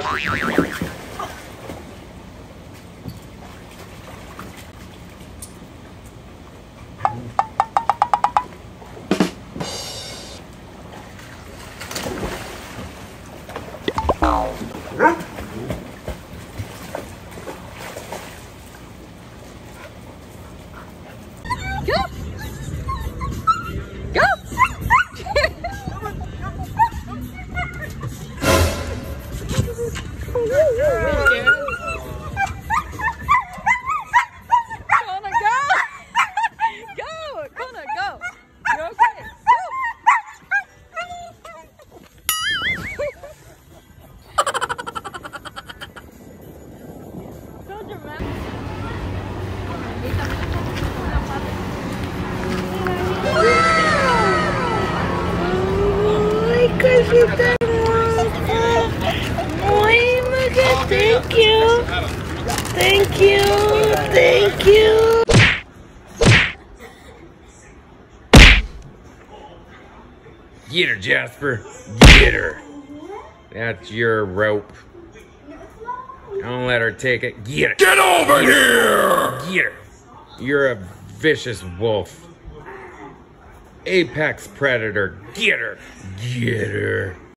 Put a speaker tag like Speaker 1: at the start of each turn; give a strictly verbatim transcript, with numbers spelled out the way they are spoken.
Speaker 1: Thank you. Thank you. Thank you.
Speaker 2: Get her, Jasper. Get her. That's your rope. Don't let her take it. Get her. Get over here. Get her. You're a vicious wolf. Apex predator. Get her. Get her.